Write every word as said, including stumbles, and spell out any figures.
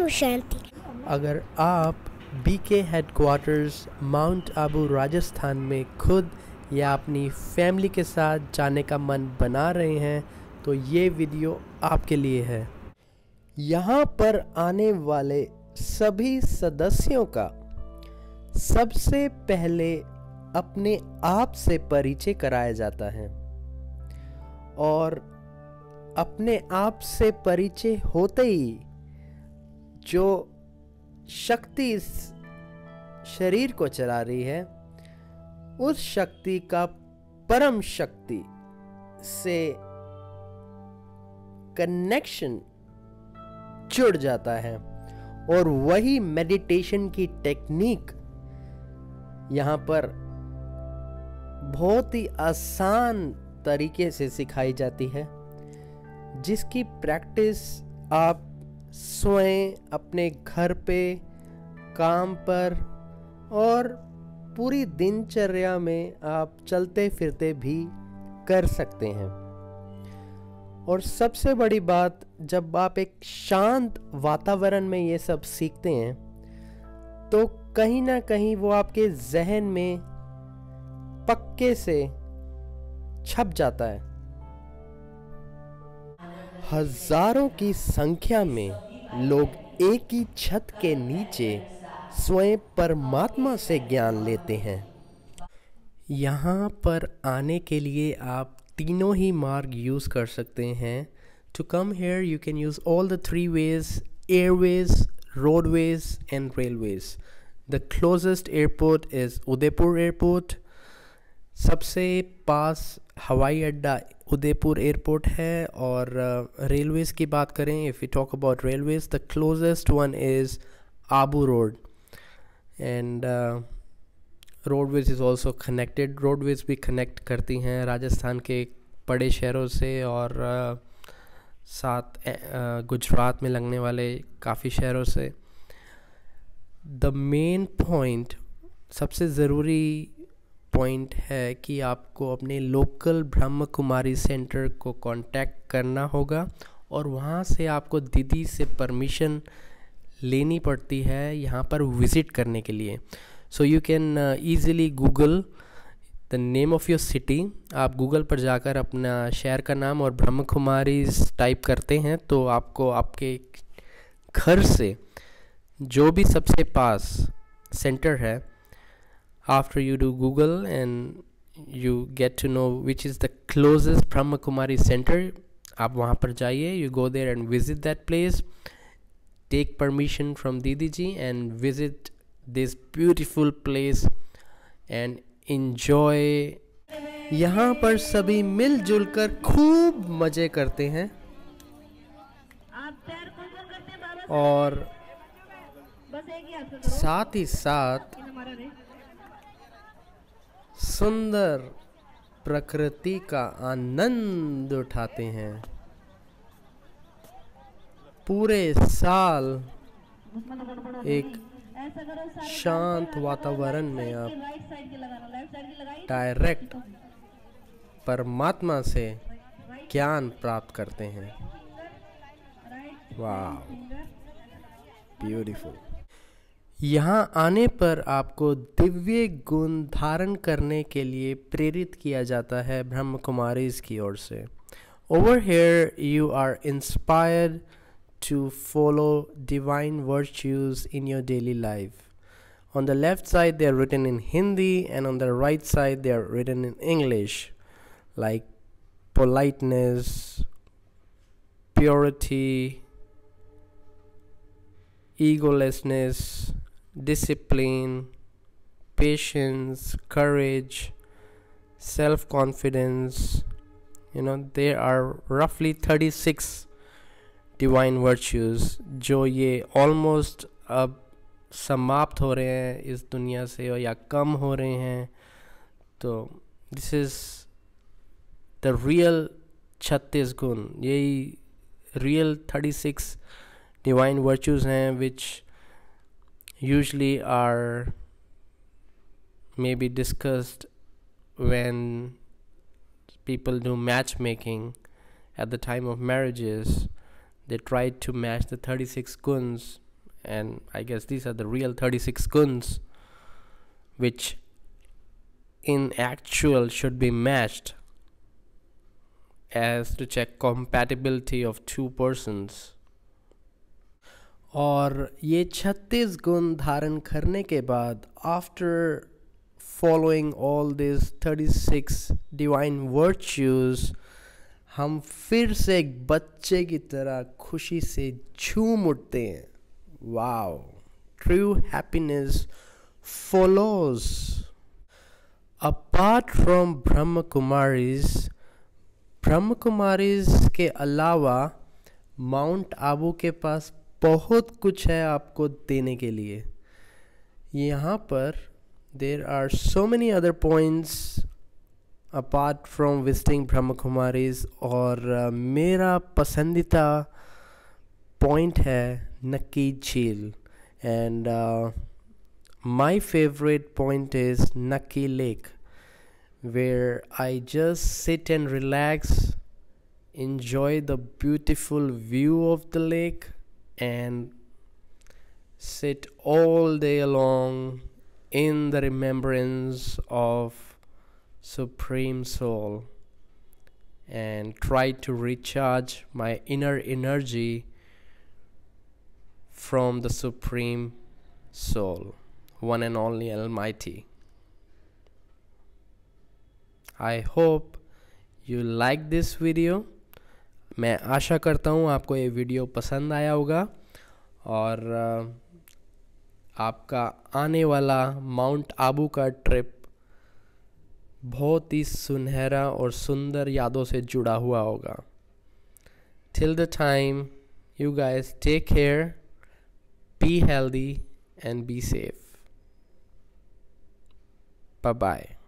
ओम शांति। अगर आप BK headquarters Mount Abu Rajasthan में खुद या अपनी फैमिली के साथ जाने का मन बना रहे हैं तो ये वीडियो आपके लिए है। यहाँ पर आने वाले सभी सदस्यों का सबसे पहले अपने आप से परिचय कराया जाता है और अपने आप से परिचय होते ही जो शक्ति इस शरीर को चला रही है उस शक्ति का परम शक्ति से कनेक्शन जुड़ जाता है और वही मेडिटेशन की टेक्निक यहाँ पर बहुत ही आसान तरीके से सिखाई जाती है, जिसकी प्रैक्टिस आप स्वयं अपने घर पे, काम पर और पूरी दिनचर्या में आप चलते फिरते भी कर सकते हैं। और सबसे बड़ी बात, जब आप एक शांत वातावरण में ये सब सीखते हैं तो कहीं ना कहीं वो आपके जहन में पक्के से छप जाता है। हजारों की संख्या में लोग एक ही छत के नीचे स्वयं परमात्मा से ज्ञान लेते हैं। यहाँ पर आने के लिए आप तीनों ही मार्ग यूज़ कर सकते हैं। To come here you can use all the three ways, airways, roadways and railways. The closest airport is Udaipur airport. सबसे पास हवाई अड्डा उदयपुर एयरपोर्ट है। और रेलवेज़ uh, की बात करें, if you talk about railways, the closest one is Abu road and roadways is also connected. Roadways भी कनेक्ट करती हैं राजस्थान के बड़े शहरों से और uh, साथ uh, गुजरात में लगने वाले काफ़ी शहरों से। द मेन पॉइंट, सबसे ज़रूरी पॉइंट है कि आपको अपने लोकल ब्रह्म कुमारी सेंटर को कांटेक्ट करना होगा और वहाँ से आपको दीदी से परमिशन लेनी पड़ती है यहाँ पर विज़िट करने के लिए। So you can easily Google the name of your city. आप गूगल पर जाकर अपना शहर का नाम और ब्रह्म कुमारीज टाइप करते हैं तो आपको आपके घर से जो भी सबसे पास सेंटर है, after you do Google and you get to know which is the closest Brahmakumari center, आप वहाँ पर जाइए, you go there and visit that place, take permission from Didi ji and visit this beautiful place and enjoy। यहाँ पर सभी मिलजुल कर खूब मज़े करते हैं और साथ ही साथ सुंदर प्रकृति का आनंद उठाते हैं। पूरे साल एक शांत वातावरण में आप डायरेक्ट परमात्मा से ज्ञान प्राप्त करते हैं। वाह, ब्यूटीफुल। यहाँ आने पर आपको दिव्य गुण धारण करने के लिए प्रेरित किया जाता है ब्रह्म कुमारीज की ओर से। Over here you are inspired to follow divine virtues in your daily life. On the left side they are written in Hindi and on the right side they are written in English, like politeness, purity, egolessness, discipline, patience, courage, self-confidence. You know, there are roughly thirty-six divine virtues जो ये almost अब समाप्त हो रहे हैं इस दुनिया से या कम हो रहे हैं। तो this is the real छत्तीस गुण, यही real thirty-six divine virtues हैं which usually are maybe discussed when people do matchmaking at the time of marriages. They try to match the thirty-six guns and I guess these are the real thirty-six guns, which in actual should be matched as to check compatibility of two persons. और ये छत्तीस गुण धारण करने के बाद, after following all this thirty six divine virtues, हम फिर से एक बच्चे की तरह खुशी से झूम उठते हैं. Wow, true happiness follows. Apart from Brahmakumaris, Brahmakumaris के अलावा माउंट आबू के पास बहुत कुछ है आपको देने के लिए. यहाँ पर there are so many other points apart from visiting Brahmakumaris, और uh, मेरा पसंदीदा पॉइंट है नक्की झील. And my favorite point is Nakki Lake, where I just sit and relax, enjoy the beautiful view of the lake, and sit all day long in the remembrance of Supreme Soul and try to recharge my inner energy from the Supreme Soul, one and only Almighty. I hope you like this video. मैं आशा करता हूँ आपको ये video पसंद आया होगा, और आपका आने वाला माउंट आबू का ट्रिप बहुत ही सुनहरा और सुंदर यादों से जुड़ा हुआ होगा. Till the time, you guys take care, be healthy and be safe. Bye bye.